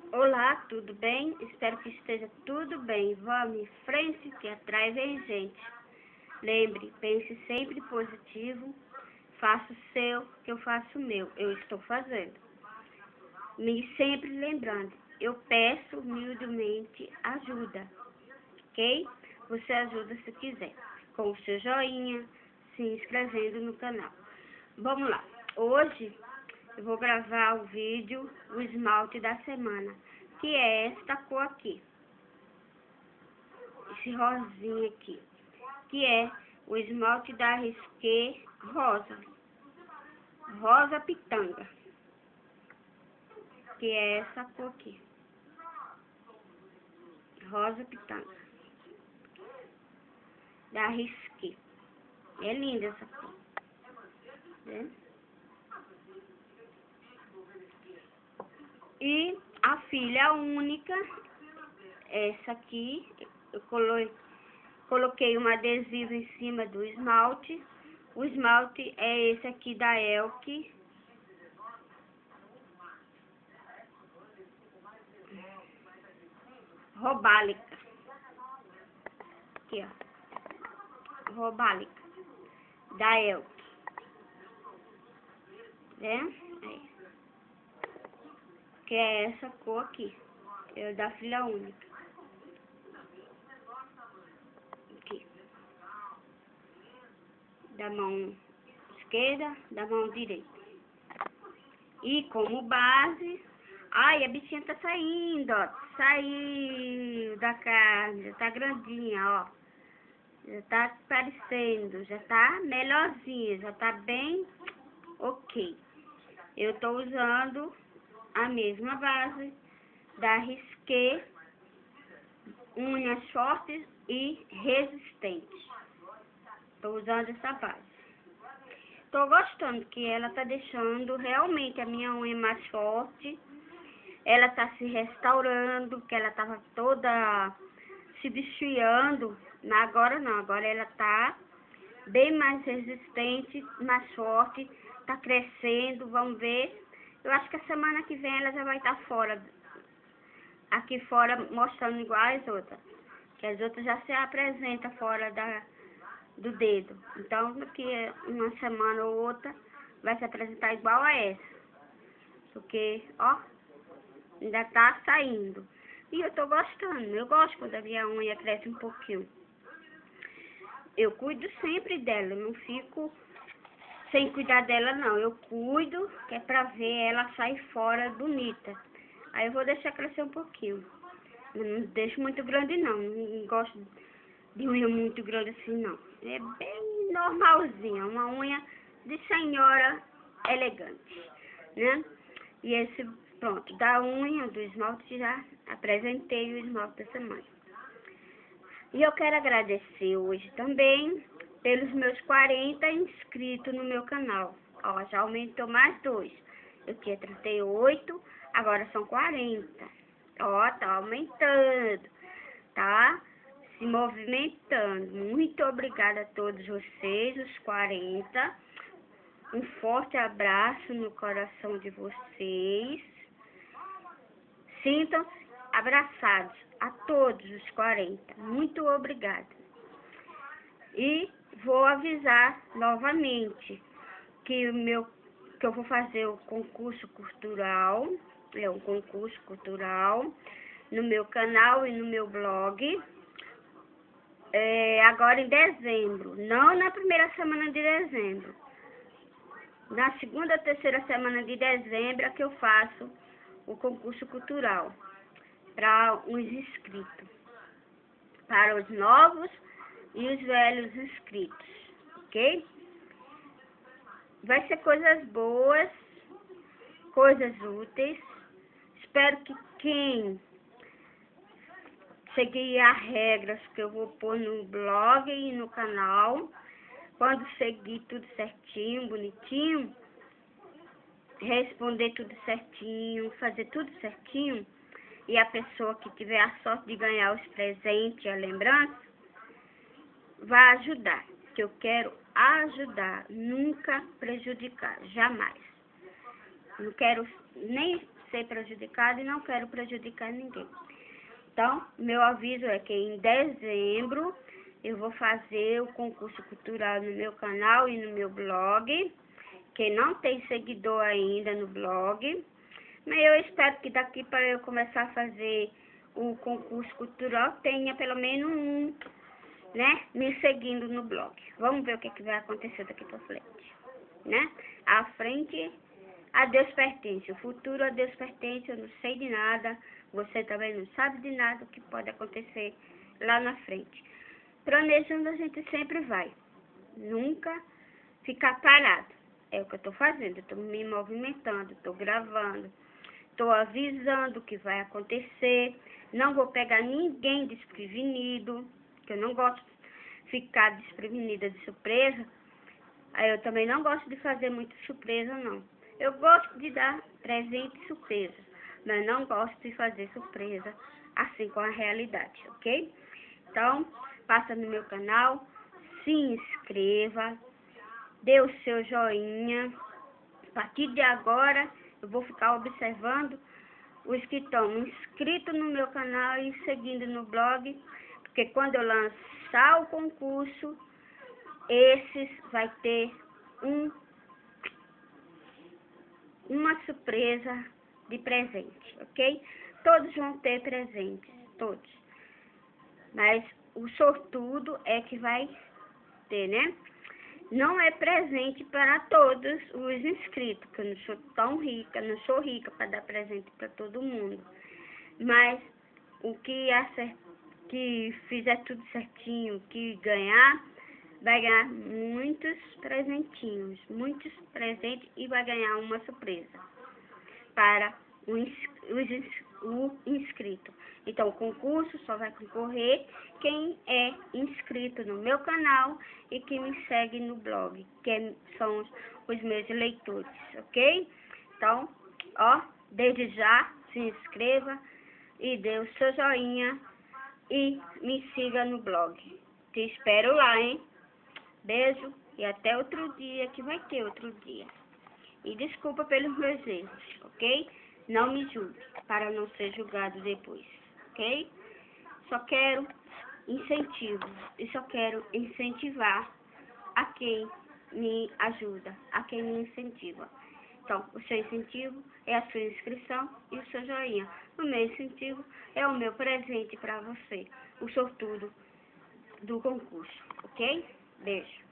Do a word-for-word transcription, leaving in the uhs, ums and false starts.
Olá, tudo bem? Espero que esteja tudo bem. Vamos em frente, que atrás vem gente. Lembre, pense sempre positivo. Faça o seu, que eu faço o meu. Eu estou fazendo. Me sempre lembrando, eu peço humildemente ajuda, ok? Você ajuda se quiser, com o seu joinha, se inscrevendo no canal. Vamos lá. Hoje eu vou gravar o vídeo, o esmalte da semana, que é esta cor aqui, esse rosinha aqui, que é o esmalte da Risqué rosa, rosa pitanga, que é essa cor aqui, rosa pitanga, da Risqué. É linda essa cor, né? E a filha única, essa aqui, eu coloquei, coloquei um adesivo em cima do esmalte. O esmalte é esse aqui da Elke. Robálica. Aqui, ó. Robálica. Da Elke. Né? Aí. Que é essa cor aqui. É da filha única. Aqui. Da mão esquerda, da mão direita. E como base... Ai, a bichinha tá saindo, ó. Saiu da carne, já tá grandinha, ó. Já tá aparecendo, já tá melhorzinha, já tá bem ok. Eu tô usando a mesma base da Risqué, unhas fortes e resistentes. Tô usando essa base. Tô gostando que ela tá deixando realmente a minha unha mais forte. Ela tá se restaurando, que ela tava toda se desfiando. Agora não, agora ela tá bem mais resistente, mais forte, tá crescendo, vamos ver. Eu acho que a semana que vem ela já vai estar fora, aqui fora, mostrando igual as outras. Que as outras já se apresentam fora da, do dedo. Então, daqui uma semana ou outra, vai se apresentar igual a essa. Porque, ó, ainda tá saindo. E eu tô gostando. Eu gosto quando a minha unha cresce um pouquinho. Eu cuido sempre dela. Eu não fico sem cuidar dela, não. Eu cuido, que é pra ver ela sair fora bonita. Aí eu vou deixar crescer um pouquinho. Eu não deixo muito grande, não. Não gosto de unha muito grande assim, não. É bem normalzinha. Uma unha de senhora elegante, né? E esse... Pronto, da unha, do esmalte, já apresentei o esmalte da semana. E eu quero agradecer hoje também pelos meus quarenta inscritos no meu canal. Ó, já aumentou mais dois. Eu tinha trinta e oito, agora são quarenta. Ó, tá aumentando, tá? Se movimentando. Muito obrigada a todos vocês, os quarenta. Um forte abraço no coração de vocês. Sintam-se abraçados a todos os quarenta. Muito obrigada. E vou avisar novamente que, o meu, que eu vou fazer o concurso cultural, é um concurso cultural, no meu canal e no meu blog, é, agora em dezembro, não na primeira semana de dezembro. Na segunda, terceira semana de dezembro é que eu faço o concurso cultural para os inscritos, para os novos e os velhos inscritos, ok? Vai ser coisas boas, coisas úteis. Espero que quem seguir as regras que eu vou pôr no blog e no canal, quando seguir tudo certinho, bonitinho, responder tudo certinho, fazer tudo certinho, e a pessoa que tiver a sorte de ganhar os presentes, a lembrança, vai ajudar, que eu quero ajudar, nunca prejudicar, jamais. Não quero nem ser prejudicado e não quero prejudicar ninguém. Então, meu aviso é que em dezembro eu vou fazer o concurso cultural no meu canal e no meu blog. Quem não tem seguidor ainda no blog, mas eu espero que daqui para eu começar a fazer o concurso cultural tenha pelo menos um, né, me seguindo no blog. Vamos ver o que, que vai acontecer daqui para frente, né? A frente a Deus pertence, o futuro a Deus pertence, eu não sei de nada, você também não sabe de nada o que pode acontecer lá na frente. Planejando a gente sempre vai, nunca ficar parado. É o que eu estou fazendo, eu estou me movimentando, estou gravando, estou avisando o que vai acontecer, não vou pegar ninguém desprevenido, que eu não gosto de ficar desprevenida de surpresa. Aí eu também não gosto de fazer muita surpresa, não. Eu gosto de dar presente surpresa, mas não gosto de fazer surpresa assim com a realidade, ok? Então, passa no meu canal, se inscreva, dê o seu joinha. A partir de agora, eu vou ficar observando os que estão inscritos no meu canal e seguindo no blog, porque quando eu lançar o concurso, esses vai ter um, uma surpresa de presente, ok? Todos vão ter presentes, todos. Mas o sortudo é que vai ter, né? Não é presente para todos os inscritos, porque eu não sou tão rica, não sou rica para dar presente para todo mundo. Mas o que, acer... que fizer tudo certinho, que ganhar, vai ganhar muitos presentinhos, muitos presentes e vai ganhar uma surpresa para o, ins... o inscrito. Então, o concurso só vai concorrer quem é inscrito no meu canal e que me segue no blog, que são os, os meus leitores, ok? Então, ó, desde já, se inscreva e dê o seu joinha e me siga no blog. Te espero lá, hein? Beijo e até outro dia, que vai ter outro dia. E desculpa pelos meus erros, ok? Não me julgue, para não ser julgado depois, ok? Só quero incentivo e só quero incentivar a quem me ajuda, a quem me incentiva. Então, o seu incentivo é a sua inscrição e o seu joinha. O meu incentivo é o meu presente para você, o sortudo do concurso, ok? Beijo.